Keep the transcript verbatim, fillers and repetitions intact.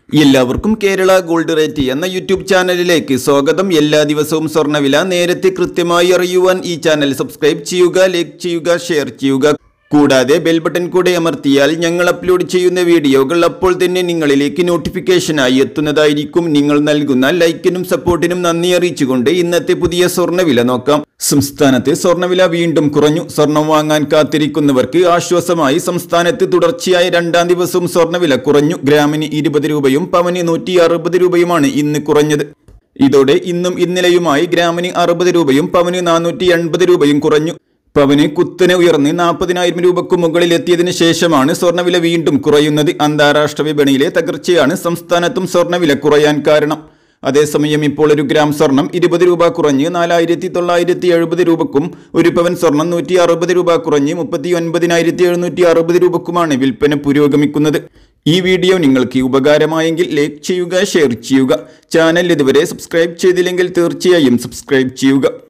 എല്ലാവർക്കും Kerala gold rate എന്ന YouTube ചാനലിലേക്ക് സ്വാഗതം. എല്ലാ ദിവസവും സ്വർണ്ണവില നേരത്തെ കൃത്യമായി അറിയുവാൻ ഈ ചാനൽ സബ്സ്ക്രൈബ് ചെയ്യുക, ലൈക്ക് ചെയ്യുക, ഷെയർ ചെയ്യുക. കൂടാതെ ബെൽ ബട്ടൺ കൂടെ അമർത്തിയാൽ ഞങ്ങൾ അപ്ലോഡ് ചെയ്യുന്ന വീഡിയോകൾ അപ്പോൾ തന്നെ നിങ്ങളിലേക്ക് നോട്ടിഫിക്കേഷനായി എത്തുന്നതായിരിക്കും. നിങ്ങൾ നൽകുന്ന ലൈക്കിനും സപ്പോർട്ടിനും നന്ദി അറിയിച്ചുകൊണ്ട് ഇന്നത്തെ പുതിയ സ്വർണ്ണവില നോക്കാം. സംസ്ഥാനത്ത് സ്വർണ്ണവില വീണ്ടും കുറഞ്ഞു. സ്വർണം വാങ്ങാൻ കാത്തിരിക്കുന്നവർക്ക് ആശ്വാസമായി സംസ്ഥാനത്ത് തുടർച്ചയായ രണ്ടാം ദിവസവും സ്വർണ്ണവില കുറഞ്ഞു. ഗ്രാമിന് ഇരുപത് രൂപയും പവന് നൂറ്റി അറുപത് രൂപയുമാണ് ഇന്ന് കുറഞ്ഞത്. ഇതോടെ ഇന്നും ഇന്നലെയുമായി ഗ്രാമിന് അറുപത് രൂപയും പവന് നാനൂറ്റി എൺപത് രൂപയും കുറഞ്ഞു. പവന് കുത്തനെ ഉയർന്ന് നാൽപ്പതിനായിരം രൂപയ്ക്ക് മുകളിൽ എത്തിയതിനു ശേഷമാണ് സ്വർണ്ണവില വീണ്ടും കുറയുന്നത്. അന്താരാഷ്ട്ര വിപണിയിലെ തകർച്ചയാണ് സംസ്ഥാനത്തും സ്വർണ്ണവില കുറയാൻ കാരണം. അതേസമയം ഇപ്പോൾ ഒരു ഗ്രാം സ്വർണം ഇരുപത് രൂപ കുറഞ്ഞ് നാലായിരത്തി തൊള്ളായിരത്തി എഴുപത് രൂപക്കും ഒരു പവൻ സ്വർണം നൂറ്റി അറുപത് രൂപ കുറഞ്ഞ് മുപ്പത്തി ഒൻപതിനായിരത്തി എഴുന്നൂറ്റി അറുപത് രൂപക്കുമാണ് വിൽപ്പന പുരോഗമിക്കുന്നത്. ഈ വീഡിയോ നിങ്ങൾക്ക് ഉപകാരമായെങ്കിൽ ലൈക്ക് ചെയ്യുക, ഷെയർ ചെയ്യുക. ചാനൽ ഇതുവരെ സബ്സ്ക്രൈബ് ചെയ്തില്ലെങ്കിൽ തീർച്ചയായും സബ്സ്ക്രൈബ് ചെയ്യുക.